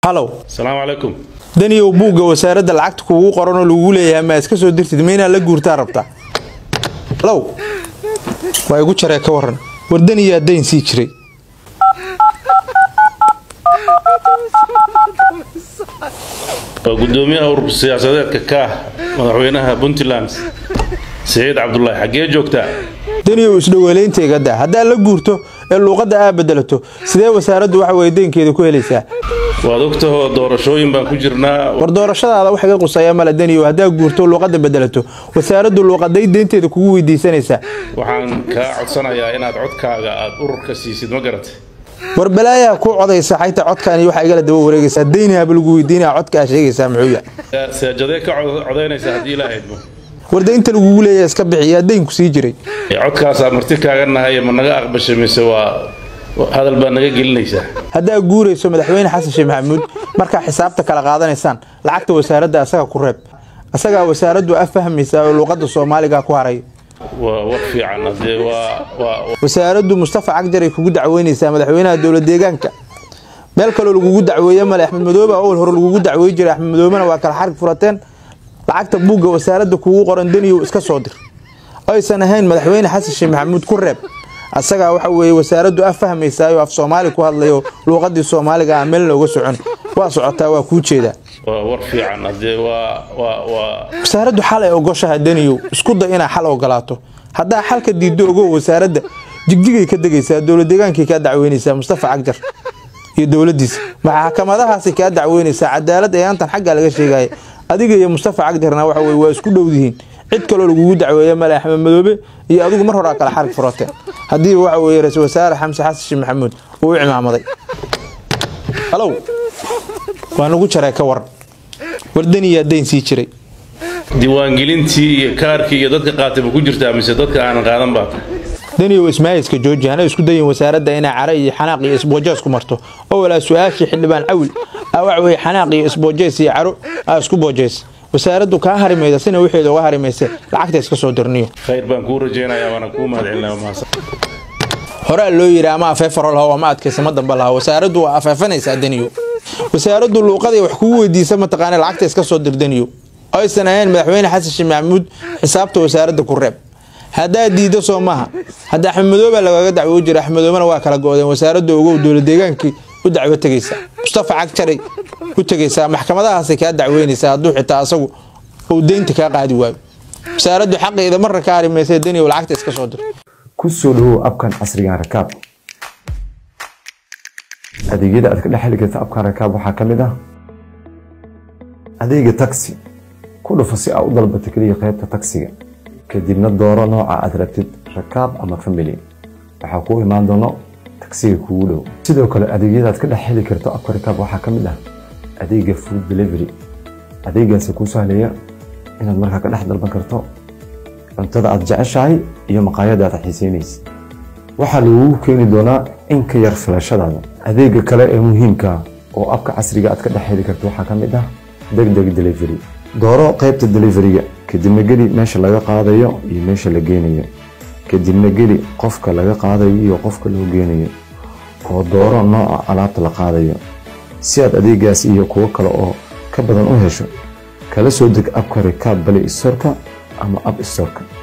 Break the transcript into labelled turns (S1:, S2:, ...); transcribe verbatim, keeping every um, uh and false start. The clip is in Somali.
S1: هلو
S2: السلام عليكم
S1: دنيو بوغا وسارده lacagta kuugu qoran oo lagu leeyahay ma iska soo dirtid meena la guurtaa rabta halow way ugu jaree ka waran war daniya dayn sii jiray
S2: gudoomiyaha urur siyaasadeedka ka madaxweynaha Puntland Saciid Cabdullaahi xagee joogtaa
S1: daniyo isdhawaleynteega daa hadaa la guurto ee luqada aad bedelato sidee wasaaraddu wax weydiinkeeda ku helaysaa
S2: waad ogtahay doorashooyin baan ku jirnaa
S1: war doorashadaada wax iga qusaya mala daniyo hadaa guurto luqada bedelato wasaaraddu luqaday deynteeda kugu weydiisanaysa
S2: waxaan ka codsanayaa inaad codkaaga aad ururka siisid ma garatay
S1: war balaaya ku codaysa xayta codkaan waxa iga la daba wareegaysa deynaha lagu weydiinaa codka sheegaysa muxuu
S2: saajadee ka codaynaysa hadii la haydo
S1: warda inta lagu leeyahay iska bixiya deyn ku sii jiray
S2: codkaas marti kaaga nahay ma naga aqbashay mise waa hadal baa naga gelinaysa
S1: hadaa guureyso madaxweyne xasan sheekh maxamuud marka xisaabta kala qaadanaysaan lacagta wasaaradda asaga ku reeb asaga wasaaraddu afahmaysa oo luqadda Soomaaliga ku haray
S2: waa wax fiican hadee waa
S1: wasaaraddu Mustafa Cagjar ay kugu dacweynaysaa madaxweynaha dawladda deegaanka meel kale lagu dacweeyo mal Axmed Madoobe oo hore lagu dacweey jiray Axmed Madoobena waa kala xarig furateen lacagta buugga wasaaradda kuugu qoran daniyo iska soo dir aysan ahayn madaxweyne xasan sheekh maxamuud ku reeb asaga waxa weeye wasaaraddu afahmaysa oo af Soomaali ku hadlayo luqadii Soomaaliga meel looga socon waa socotaa waa ku jeeda
S2: waa war fiican hadee waa waa
S1: wasaaraddu xal ay ogoshaha daniyo isku day inay xal ogolaato hadaa xalka diido ogo wasaaradda jigjigay ka dagaysaa dawladda deegaankii ka dacweynaysa Mustafa Cagjar iyo dawladdiisa maxkamadahaasi ka dacweynaysa cadaalad ay aantan xagga laga sheegay adiga iyo Mustafa Cagjarna waxa way waa isku dhowdihiin cid kale lagu dacweeyo mal Axmed Madoobe iyo adigu mar hore kala xarig furateen hadii waxa way ra'iisul wasaare Xamse Xasan Sheekh Maxamuud oo cimaamaday halow waan ugu jaray ka war wardaniya deyn sii jiray
S2: diiwaangelintii iyo kaarkii iyo dadka qaatay ku jirtaa mise dadka aan qaadan baa
S1: daniyo Ismaaciilka jooji ana isku dayin wasaaradda inay caray iyo xanaaq iyo isboojaas ku marto oo wala su'aashi xildhibaan awil wax way xanaaq iyo isboojaas iyo caro isku boojaas wasaaraddu ka harimayda sina wixii uga harimaysay lacagta iska soo dirniyo
S2: khayr baan ku rajeynayaa wana ku mahadcelinayaa maasa
S1: hore loo yiri ama afeefaro lahaa ama adkeysama damba lahaa wasaaraddu waa afeefanaysa daniyo wasaaraddu luqadii wax ku weydiisa ma taqaan lacagta iska soo dir daniyo aysan ahayn madaxweyne xasan sheekh maxamuud xisaabta wasaaradda ku reeb hadaa diido Soomaha hadaa Axmed Madoobe laga dacwo jiray Axmed Madoobena waa kala go'deen wasaaradda ugu dawladda deegaankii u dacwo tagaysa Mustafa Cagjar ku tagaysa maxkamadahaas ka dacweynaysa haduu xitaa asagu oo deynta ka qaadi waayo wasaaraddu xaqeeda mar ka harimaysay daniyo lacagta iska soo dir
S3: ku soo dhaw abkan casriga rakaab adeegyada aad ka dhaxli kartaa abkan rakaab waxa kamid ah adeega taxi ku dhufo si aad u dalbato kaliya qaybta taxiga kadibna dooro nooca aad rabtid rakaab ama family waxa ku imaan doona taxiga kuugu dhow sidoo kale adeegyada aad ka dhaxli kartaa abkan rakaab waxa kamid ah adeega food delivery adeegaasi ku sahlaya inaad markaa ka dhex dalban karto cuntada aad jeceshahay iyo maqaayada aad xiiseynaysid waxa lagu keeni doonaa in ka yar filashadaada adeega kale ee muhiimka oo abka casriga aad ka dhaxli karto waxa kamid ah degdeg delivery dooro qaybta delivery-ga kadibna geli meesha laga qaadayo iyo meesha la geenayo kadibna geli qofka laga qaadayo iyo qofka loo geenayo oo dooro nooca alaabta la qaadayo si aad adeegaas iyo kuwa kale oo ka badan u hesho kala soo deg abka rakaab Play Store ama App Store.